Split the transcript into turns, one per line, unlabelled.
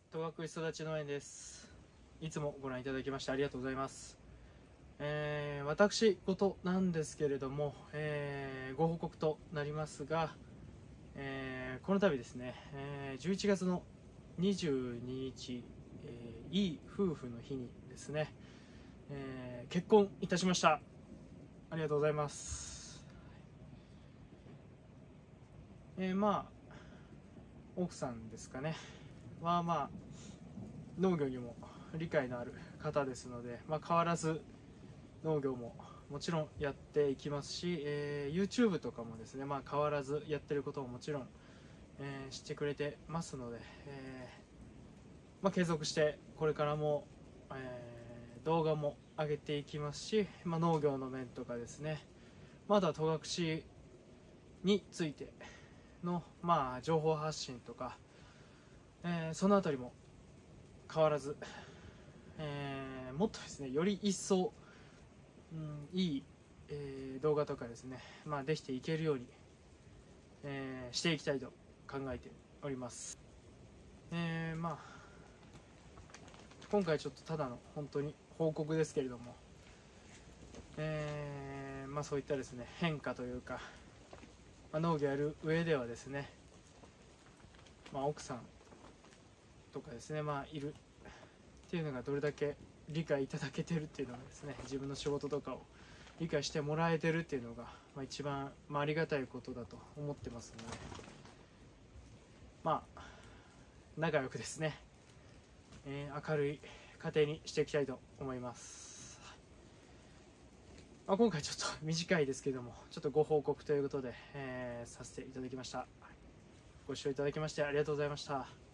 戸隠育ち農園です。いつもご覧いただきましてありがとうございます。私事なんですけれども、ご報告となりますが、この度ですね、11月の22日、いい夫婦の日にですね、結婚いたしました。ありがとうございます。まあ奥さんですかねは農業にも理解のある方ですので、変わらず農業ももちろんやっていきますし、YouTube とかもですね、変わらずやってることももちろん、知ってくれてますので、継続してこれからも、動画も上げていきますし、農業の面とかですね、まだ戸隠についての、情報発信とか、そのあたりも変わらず、もっとですねより一層、いい、動画とかですね、できていけるように、していきたいと考えております。今回ちょっとただの本当に報告ですけれども、そういったですね変化というか、農業やる上ではですね、奥さんとかですね、いるっていうのがどれだけ理解いただけてるっていうのがですね、自分の仕事とかを理解してもらえてるっていうのが、一番、ありがたいことだと思ってますので、仲良くですね、明るい家庭にしていきたいと思います。今回ちょっと短いですけども、ちょっとご報告ということで、させていただきました。ご視聴いただきましてありがとうございました。